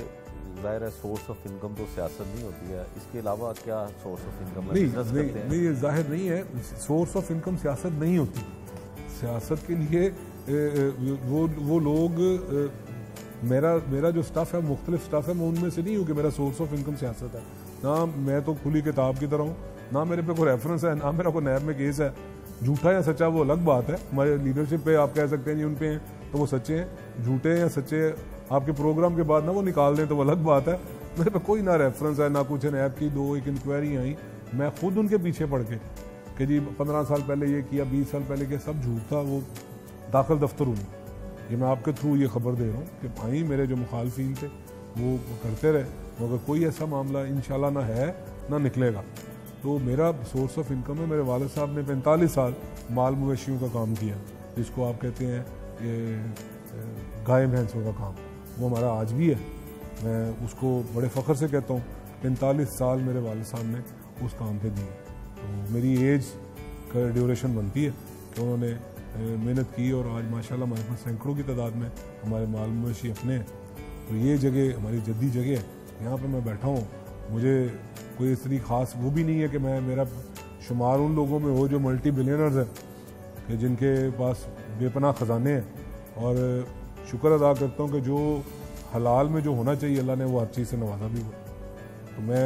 ज़ाहिर है सोर्स ऑफ इनकम तो सियासत नहीं होती है, इसके अलावा क्या सोर्स ऑफ इनकम नहीं नहीं, नहीं ये जाहिर नहीं है, सोर्स ऑफ इनकम सियासत नहीं होती। सियासत के लिए वो वो लोग, मेरा मेरा जो स्टाफ है मुख्तलिफ स्टाफ है, मैं उनमें से नहीं हूँ कि मेरा सोर्स ऑफ इनकम सियासत है। ना मैं तो खुली किताब की तरह हूँ, ना मेरे पे कोई रेफरेंस है, ना मेरा कोई नैब में केस है। झूठा या सच्चा वो अलग बात है, हमारे लीडरशिप पे आप कह सकते हैं जी उन पे हैं तो वो सच्चे हैं, झूठे या सच्चे आपके प्रोग्राम के बाद ना वो निकाल दें तो वो अलग बात है। मेरे पे कोई ना रेफरेंस है ना कुछ है। नैब की दो एक इंक्वायरी आई, मैं खुद उनके पीछे पड़ के कि जी पंद्रह साल पहले ये किया, बीस साल पहले किया, सब झूठ था। वो दाखिल दफ्तर हुई, ये मैं आपके थ्रू ये खबर दे रहा हूँ कि भाई मेरे जो मुखालफिन थे वो करते रहे, मगर कोई ऐसा मामला इंशाल्लाह ना है ना निकलेगा। तो मेरा सोर्स ऑफ इनकम है, मेरे वालिद साहब ने पैंतालीस साल माल मवेशियों का काम किया, जिसको आप कहते हैं ये गाय भैंसों का काम, वो हमारा आज भी है। मैं उसको बड़े फ़ख्र से कहता हूँ, पैंतालीस साल मेरे वालिद साहब ने उस काम पे दिए। तो मेरी एज का ड्यूरेशन बनती है कि उन्होंने मेहनत की, और आज माशाल्लाह हमारे पास सैकड़ों की तादाद में हमारे माल मवेशी अपने हैं। तो ये जगह हमारी जद्दी जगह है, यहाँ पे मैं बैठा हूँ। मुझे कोई इतनी ख़ास वो भी नहीं है कि मैं, मेरा शुमार उन लोगों में हो जो मल्टी बिलियनर्स हैं, कि जिनके पास बेपनाह ख़जाने हैं, और शुक्र अदा करता हूँ कि जो हलाल में जो होना चाहिए अल्लाह ने वो हर चीज़ से नवाजा भी हुआ। तो मैं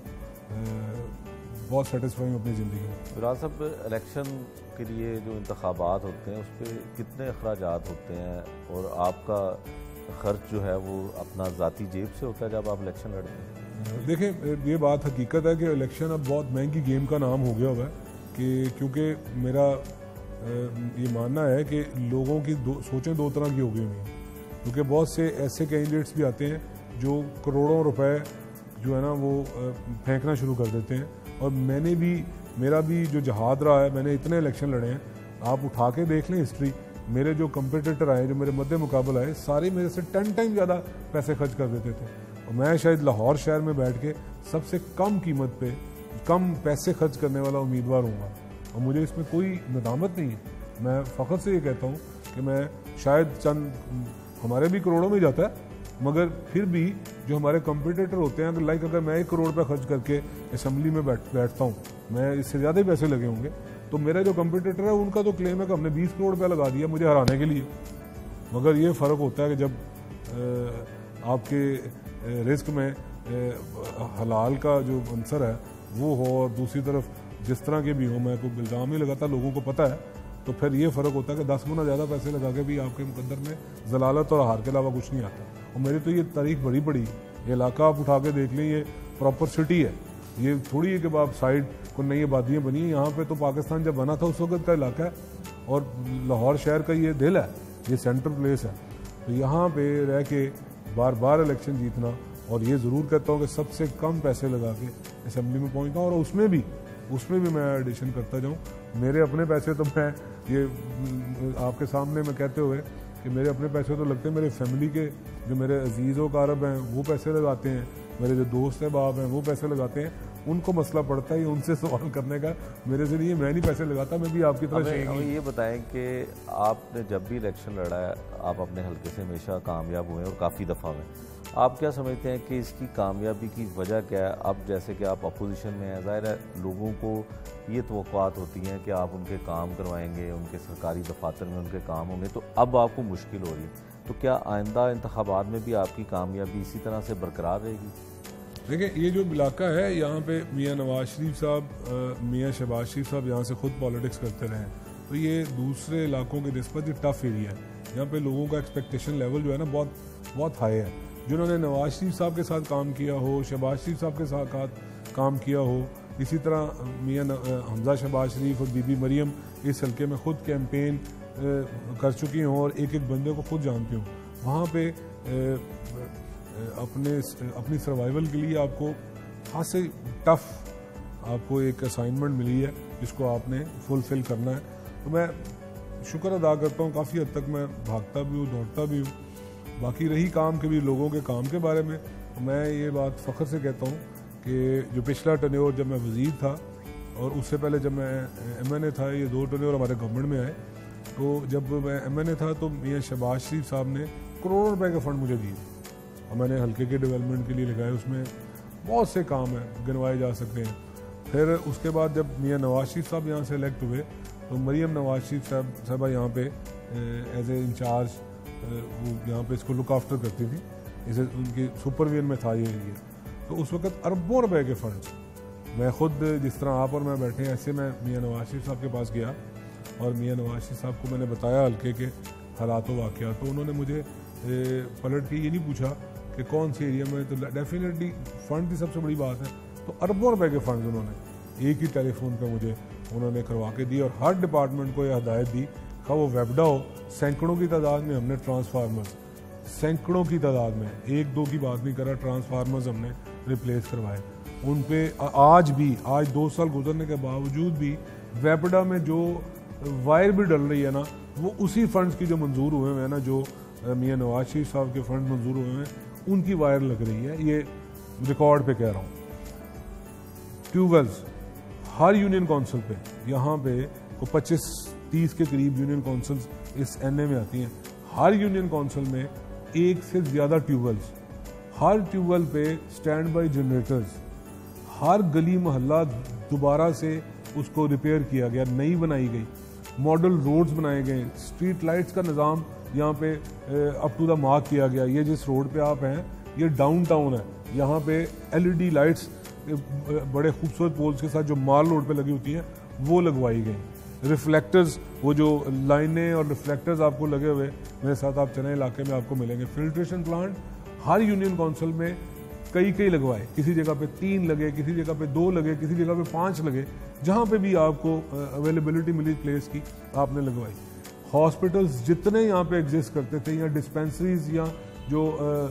बहुत सेटिस्फाई हूँ अपनी ज़िंदगी में। फिलहाल साहब, इलेक्शन के लिए जो इंतखाबात होते हैं उस पर कितने अखराजात होते हैं, और आपका खर्च जो है वो अपना ज़ाती जेब से होता है जब आप इलेक्शन लड़ते हैं? देखें, ये बात हकीकत है कि इलेक्शन अब बहुत महंगी गेम का नाम हो गया हुआ है, कि क्योंकि मेरा ये मानना है कि लोगों की दो सोचें दो तरह की हो गई हुई हैं। क्योंकि बहुत से ऐसे कैंडिडेट्स भी आते हैं जो करोड़ों रुपए जो है ना वो फेंकना शुरू कर देते हैं, और मैंने भी, मेरा भी जो जहाद रहा है, मैंने इतने इलेक्शन लड़े हैं, आप उठा के देख लें हिस्ट्री, मेरे जो कंपटीटर आए, जो मेरे मद्दे मुकाबला आए, सारे मेरे से टेन टाइम ज़्यादा पैसे खर्च कर देते थे। और मैं शायद लाहौर शहर में बैठ के सबसे कम कीमत पे कम पैसे खर्च करने वाला उम्मीदवार हूँगा, और मुझे इसमें कोई नदामत नहीं है। मैं फ़ख्र से ये कहता हूँ कि मैं शायद चंद, हमारे भी करोड़ों में जाता है, मगर फिर भी जो हमारे कंपटीटर होते हैं, लाइक अगर मैं एक करोड़ रुपये खर्च करके असम्बली में बैठ बैठता हूँ, मैं इससे ज़्यादा ही पैसे लगे होंगे, तो मेरा जो कंपटीटर है उनका तो क्लेम है कि हमने बीस करोड़ रुपया लगा दिया मुझे हराने के लिए। मगर ये फ़र्क होता है कि जब आपके रिस्क में हलाल का जो अंसर है वो हो, और दूसरी तरफ जिस तरह के भी हो, मैं कोई इल्ज़ाम नहीं लगाता, लोगों को पता है, तो फिर ये फ़र्क होता है कि दस गुना ज़्यादा पैसे लगा के भी आपके मुकद्दर में जलालत और हार के अलावा कुछ नहीं आता। और मेरी तो ये तारीख बड़ी बड़ी, ये इलाका आप उठा के देख लें, ये प्रॉपर सिटी है, ये थोड़ी है कि आप साइड को नई आबादियाँ बनी हैं। यहाँ पे तो पाकिस्तान जब बना था उस वक्त का इलाका है, और लाहौर शहर का ये दिल है, ये सेंट्रल प्लेस है। तो यहाँ पे रह के बार बार इलेक्शन जीतना, और ये ज़रूर कहता हूँ कि सबसे कम पैसे लगा के असम्बली में पहुँचता हूँ, और उसमें भी उसमें भी मैं एडिशन करता जाऊँ। मेरे अपने पैसे तो मैं ये आपके सामने मैं कहते हुए कि मेरे अपने पैसे तो लगते हैं, मेरे फैमिली के जो मेरे अजीज़ व कारब हैं वो पैसे लगाते हैं, मेरे जो दोस्त अहबाब हैं वो पैसे लगाते हैं, उनको मसला पड़ता है, उनसे सवाल करने का, मेरे से नहीं है, मैं नहीं पैसे लगाता, मैं भी आपकी तरह हमें, हमें ये बताएं कि आपने जब भी इलेक्शन लड़ा है, आप अपने हल्के से हमेशा कामयाब हुए और काफ़ी दफ़ा में, आप क्या समझते हैं कि इसकी कामयाबी की वजह क्या है? अब जैसे कि आप अपोजिशन में हैं, ज़ाहिर है लोगों को ये तवक्कुआत होती हैं कि आप उनके काम करवाएंगे, उनके सरकारी दफातर में उनके काम होंगे, तो अब आपको मुश्किल हो रही है, तो क्या आइंदा इंतखाबात में भी आपकी कामयाबी इसी तरह से बरकरार रहेगी? देखिए, ये जो इलाका है, यहाँ पे मियाँ नवाज शरीफ साहब, मियाँ शहबाज शरीफ साहब यहाँ से खुद पॉलिटिक्स करते रहे हैं, तो ये दूसरे इलाकों के निस्बत टफ एरिया है। यहाँ पे लोगों का एक्सपेक्टेशन लेवल जो है ना बहुत बहुत हाई है। जिन्होंने नवाज शरीफ साहब के साथ काम किया हो, शहबाज शरीफ साहब के साथ काम किया हो, इसी तरह मियाँ हमजा शहबाज शरीफ और बीबी मरियम इस हल्के में खुद कैंपेन कर चुकी हों और एक एक बंदे को खुद जानते हो, वहाँ पे अपने अपनी सर्वाइवल के लिए आपको खासे टफ आपको एक असाइनमेंट मिली है जिसको आपने फुलफिल करना है। तो मैं शुक्र अदा करता हूँ, काफ़ी हद तक मैं भागता भी हूँ, दौड़ता भी हूँ। बाकी रही काम के भी लोगों के काम के बारे में, तो मैं ये बात फ़ख्र से कहता हूँ कि जो पिछला टर्न्योर जब मैं वज़ीर था और उससे पहले जब मैं एम एन ए था, ये दो टर्न्योर हमारे गवर्नमेंट में आए, तो जब मैं एम एन ए था तो मियाँ शहबाज शरीफ साहब ने करोड़ों रुपए के फ़ंड मुझे दिए और मैंने हल्के के डेवलपमेंट के लिए लगाए, उसमें बहुत से काम हैं, गिनवाए जा सकते हैं। फिर उसके बाद जब मियाँ नवाज शरीफ साहब यहाँ से इलेक्ट हुए तो मरीम नवाज शरीफ साहब साहबा यहाँ पे एज ए इंचार्ज वो यहाँ पे इसको लुक आफ्टर करती थी, इसे उनकी सुपरविजन में था ये एरिया। तो उस वक्त अरबों रुपए के फंड्स, मैं खुद जिस तरह आप और मैं बैठे हैं ऐसे मैं मियाँ नवाज शरीफ साहब के पास गया और मियाँ नवाज शरीफ साहब को मैंने बताया हल्के के हालात वाक़या, तो उन्होंने मुझे पलट के ये नहीं पूछा कि कौन सी एरिया में, तो डेफिनेटली फ़ंड की सबसे बड़ी बात है। तो अरबों रुपए के फंड उन्होंने एक ही टेलीफोन पे मुझे उन्होंने करवा के दिए और हर डिपार्टमेंट को यह हदायत दी, खा वो वेबडा हो, सैकड़ों की तादाद में हमने ट्रांसफार्मर्स, सैकड़ों की तादाद में, एक दो की बात नहीं कर रहा, ट्रांसफार्मर्स हमने रिप्लेस करवाए। उन पे आज भी, आज दो साल गुजरने के बावजूद भी वेबडा में जो वायर भी डल रही है ना, वो उसी फंड्स की जो मंजूर हुए हैं ना, जो मियाँ नवाज शरीफ साहब के फंड मंजूर हुए हैं उनकी वायर लग रही है। ये रिकॉर्ड पे कह रहा हूँ। ट्यूबवेल्स हर यूनियन काउंसिल पे, यहाँ पे को पच्चीस तीस के करीब यूनियन काउंसिल्स इस एनए में आती हैं, हर यूनियन काउंसिल में एक से ज़्यादा ट्यूबवेल्स, हर ट्यूबवेल पे स्टैंड बाई जनरेटर्स, हर गली मोहल्ला दोबारा से उसको रिपेयर किया गया, नई बनाई गई, मॉडल रोड्स बनाए गए, स्ट्रीट लाइट्स का निज़ाम यहाँ पे अप टू द मार्क किया गया। ये जिस रोड पे आप हैं ये डाउन टाउन है, यहाँ पे एलईडी लाइट्स बड़े खूबसूरत पोल्स के साथ जो माल रोड पे लगी होती हैं वो लगवाई गई। रिफ्लेक्टर्स, वो जो लाइनें और रिफ्लेक्टर्स आपको लगे हुए मेरे साथ आप चने इलाके में आपको मिलेंगे। फिल्ट्रेशन प्लांट हर यूनियन काउंसिल में कई कई लगवाए, किसी जगह पे तीन लगे, किसी जगह पे दो लगे, किसी जगह पे पाँच लगे, जहाँ पे भी आपको अवेलेबिलिटी मिली प्लेस की आपने लगवाई। हॉस्पिटल्स जितने यहाँ पे एग्जिस्ट करते थे, या डिस्पेंसरीज, या जो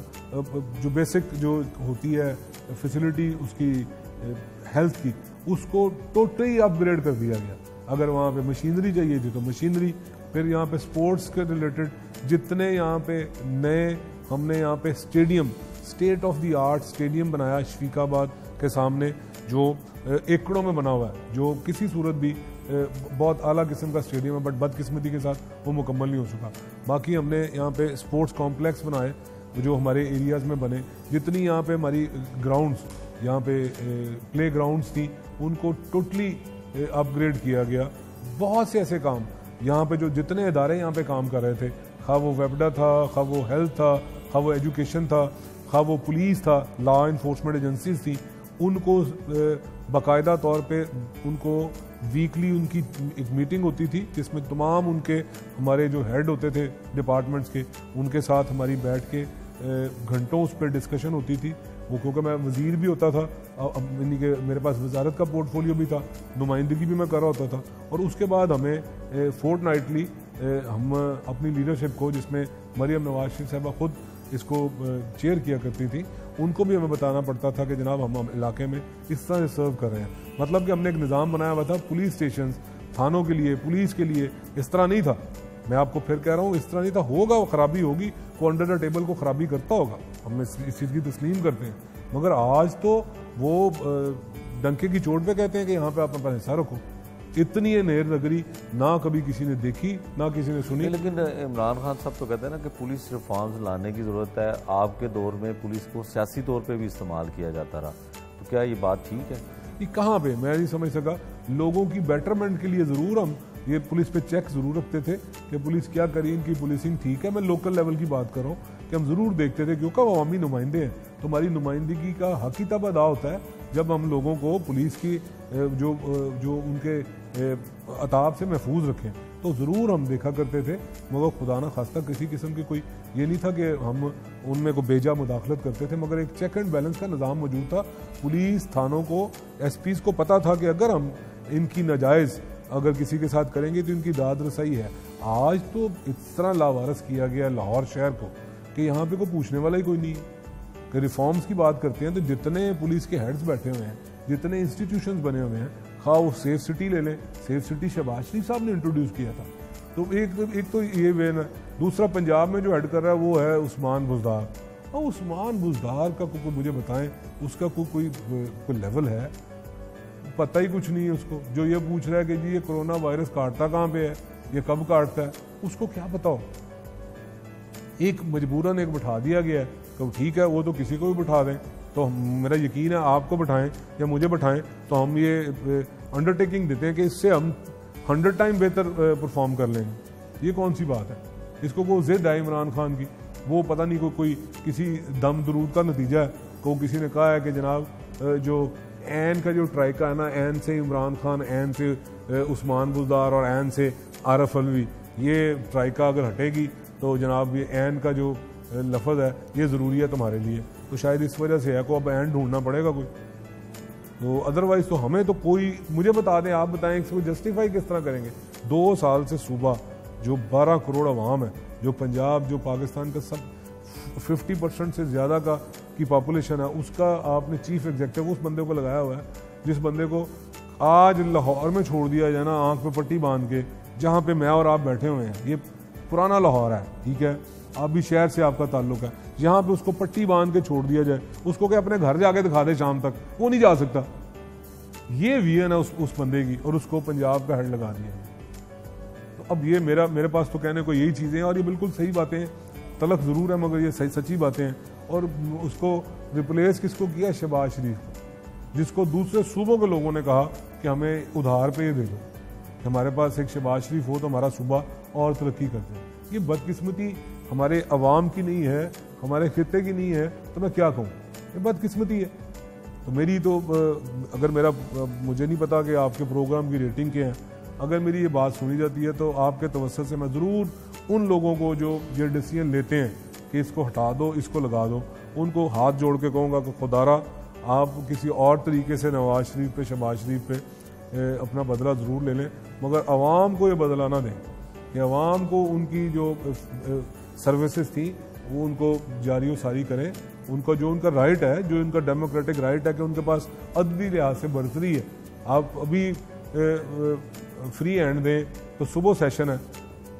जो बेसिक जो होती है फैसिलिटी उसकी हेल्थ की, उसको टोटली अपग्रेड कर दिया गया। अगर वहाँ पे मशीनरी चाहिए थी तो मशीनरी, फिर यहाँ पे स्पोर्ट्स के रिलेटेड जितने यहाँ पे नए हमने यहाँ पे stadium, state of the art stadium बनाया शफीकाबाद के सामने, जो एकड़ों में बना हुआ है, जो किसी सूरत भी बहुत आला किस्म का स्टेडियम है, बट बदकिस्मती के साथ वो मुकम्मल नहीं हो सका। बाकी हमने यहाँ पे स्पोर्ट्स कॉम्प्लेक्स बनाए जो हमारे एरियाज़ में बने, जितनी यहाँ पे हमारी ग्राउंड्स, यहाँ पे प्ले ग्राउंड्स थी, उनको टोटली अपग्रेड किया गया। बहुत से ऐसे काम यहाँ पे, जो जितने इदारे यहाँ पे काम कर रहे थे, खा वो वेबडा था, खा वो हेल्थ था, खा वो एजुकेशन था, खा वो पुलिस था, लॉ इन्फोर्समेंट एजेंसीज थी, उनको बाकायदा तौर पे उनको वीकली उनकी एक मीटिंग होती थी जिसमें तमाम उनके हमारे जो हेड होते थे डिपार्टमेंट्स के, उनके साथ हमारी बैठ के घंटों उस पर डिस्कशन होती थी। वो क्योंकि मैं वज़ीर भी होता था, यानी कि मेरे पास वजारत का पोर्टफोलियो भी था, नुमाइंदगी भी मैं कर रहा होता था, और उसके बाद हमें फोर्ट नाइटली हम अपनी लीडरशिप को, जिसमें मरीम नवाज शरीफ साहबा खुद इसको चेयर किया करती थी, उनको भी हमें बताना पड़ता था कि जनाब हम इलाके में इस तरह से सर्व कर रहे हैं। मतलब कि हमने एक निज़ाम बनाया हुआ था पुलिस स्टेशन, थानों के लिए, पुलिस के लिए, इस तरह नहीं था। मैं आपको फिर कह रहा हूँ, इस तरह नहीं था। होगा वो खराबी होगी, वो अंडर द टेबल को खराबी करता होगा, हम इस चीज़ की तस्लीम करते हैं, मगर आज तो वो डंके की चोट पे कहते हैं कि यहाँ पे आप अपना हिस्सा रखो। इतनी नेर नगरी ना कभी किसी ने देखी, ना किसी ने सुनी। लेकिन इमरान खान साहब तो कहते हैं ना कि पुलिस रिफॉर्म्स लाने की ज़रूरत है। आपके दौर में पुलिस को सियासी तौर पे भी इस्तेमाल किया जाता रहा, तो क्या ये बात ठीक है? ये कहाँ पे, मैं नहीं समझ सका। लोगों की बेटरमेंट के लिए ज़रूर हम ये पुलिस पे चेक ज़रूर रखते थे कि पुलिस क्या करी, इनकी पुलिसिंग ठीक है। मैं लोकल लेवल की बात कर रहा हूँ कि हम ज़रूर देखते थे, क्योंकि वो अवामी नुमाइंदे हैं, तो हमारी नुमाइंदगी का हक़ तब अदा होता है जब हम लोगों को पुलिस की जो जो उनके अताब से महफूज रखें। तो ज़रूर हम देखा करते थे, मगर खुदा न खास्ता किसी किस्म की कोई ये नहीं था कि हम उनमें को बेजा मुदाखलत करते थे, मगर एक चेक एंड बैलेंस का निज़ाम मौजूद था। पुलिस थानों को, एस पीज़ को पता था कि अगर हम इनकी नाजायज़ अगर किसी के साथ करेंगे तो इनकी दाद रसाई है। आज तो इस तरह लावारस किया गया लाहौर शहर को कि यहाँ पे कोई पूछने वाला ही कोई नहीं है। कि रिफॉर्म्स की बात करते हैं तो जितने पुलिस के हेड्स बैठे हुए हैं, जितने इंस्टीट्यूशंस बने हुए हैं, खा वो सेफ सिटी ले लें, सेफ सिटी शहबाज शरीफ साहब ने इंट्रोड्यूस किया था, तो एक एक तो ये वेन है। दूसरा, पंजाब में जो हेड कर रहा है वो है उस्मान बुज़दार। और उस्मान बुज़दार का को, को मुझे बताएं, उसका को, कोई कोई लेवल है? पता ही कुछ नहीं है उसको। जो ये पूछ रहा है कि जी ये कोरोना वायरस काटता कहाँ पे है, ये कब काटता है, उसको क्या पता हो? एक मजबूरन एक बिठा दिया गया है तो ठीक है, वो तो किसी को भी बिठा दें, तो मेरा यकीन है आपको बिठाएं या मुझे बिठाएं तो हम ये अंडरटेकिंग देते हैं कि इससे हम हंड्रेड टाइम बेहतर परफॉर्म कर लेंगे। ये कौन सी बात है? इसको को जिद है इमरान खान की, वो पता नहीं को कोई किसी दम दरूद का नतीजा है। को किसी ने कहा है कि जनाब जो एन का जो ट्राइका है ना, एन से इमरान खान, एन से उस्मान बुज़दार और एन से आरफ अलवी, ये ट्राइका अगर हटेगी तो जनाब ये एन का जो लफ्ज़ है ये ज़रूरी है तुम्हारे लिए, तो शायद इस वजह से है को अब एन ढूंढना पड़ेगा कोई। तो अदरवाइज़ तो हमें तो कोई, मुझे बता दें, आप बताएं इसको जस्टिफाई किस तरह करेंगे? दो साल से सूबा जो बारह करोड़ अवाम है, जो पंजाब, जो पाकिस्तान का सब फिफ्टी परसेंट से ज़्यादा का की पॉपुलेशन है, उसका आपने चीफ एग्जेक्टिव उस बंदे को लगाया हुआ है जिस बंदे को आज लाहौर में छोड़ दिया जाए ना, आँख पे पट्टी बांध के, जहाँ पे मैं और आप बैठे हुए हैं। ये पुराना लाहौर है, ठीक है, आप भी शहर से आपका ताल्लुक है, यहाँ पे उसको पट्टी बांध के छोड़ दिया जाए, उसको क्या अपने घर जाके दिखा दे शाम तक, वो नहीं जा सकता। ये विजन है उस उस बंदे की, और उसको पंजाब का हेड लगा दिया। तो अब ये मेरा मेरे पास तो कहने को यही चीज़ें हैं, और ये बिल्कुल सही बातें हैं, तलख ज़रूर है मगर ये सही सच्ची बातें हैं। और उसको रिप्लेस किसको किया? शहबाज शरीफ को, जिसको दूसरे सूबों के लोगों ने कहा कि हमें उधार पे ये दे दो, हमारे पास एक शहबाज शरीफ हो तो हमारा सूबा और तरक्की कर दे। ये बदकिस्मती हमारे अवाम की नहीं है, हमारे खित्ते की नहीं है, तो मैं क्या कहूँ, ये बदकिस्मती है। तो मेरी तो अगर मेरा मुझे नहीं पता कि आपके प्रोग्राम की रेटिंग क्या है, अगर मेरी ये बात सुनी जाती है तो आपके तवज्जो से मैं ज़रूर उन लोगों को जो ये डिसीजन लेते हैं कि इसको हटा दो, इसको लगा दो, उनको हाथ जोड़ के कहूँगा कि खुदारा आप किसी और तरीके से नवाज शरीफ पे, शहबाज शरीफ पे अपना बदला ज़रूर ले लें, मगर आवाम को ये बदला ना दें कि आवाम को उनकी जो सर्विसेज थी वो उनको जारी सारी करें। उनका जो उनका राइट है, जो उनका डेमोक्रेटिक राइट है कि उनके पास अदबी लिहाज से बरतरी है, आप अभी फ्री हैंड दें तो सुबह सेशन है,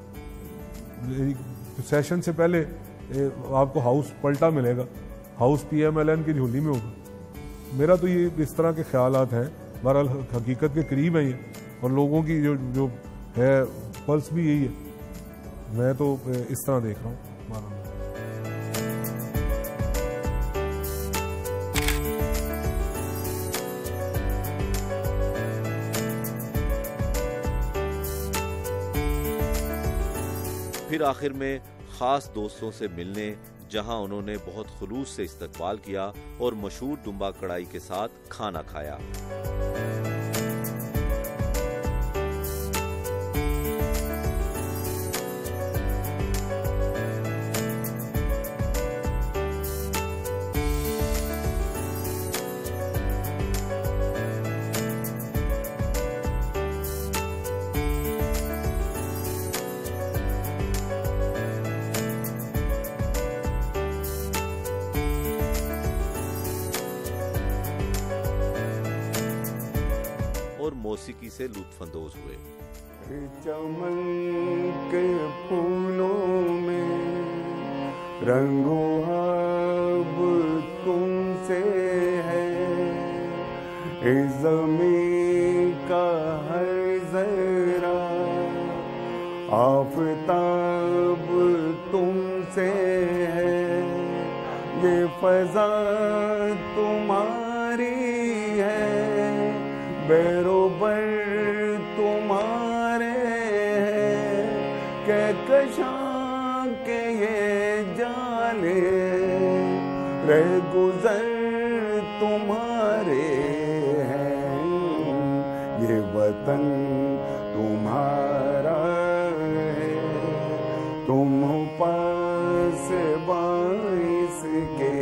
सेशन से पहले आपको हाउस पलटा मिलेगा, house P M L N की झोली में होगा। मेरा तो ये इस तरह के ख्यालात हैं, बहरहाल हकीकत के करीब हैं ये, और लोगों की जो जो है पल्स भी यही है। मैं तो इस तरह देख रहा हूँ। फिर आखिर में खास दोस्तों से मिलने, जहां उन्होंने बहुत खुलूस से इस्तकबाल किया और मशहूर दुम्बा कढ़ाई के साथ खाना खाया। और मौसीकी से लुत्फानंदोज हुए। चमन के फूलों में रंगों अब तुमसे है, इस ज़मीं का हर ज़रा आफ़ताब तुमसे है, ये फ़ज़ा तुम्हारी है, बेरोबर तुम्हारे हैं, कहकशां के ये जाले रह गुज़र तुम्हारे हैं, ये वतन तुम्हारा है, तुम हो पास बाइस के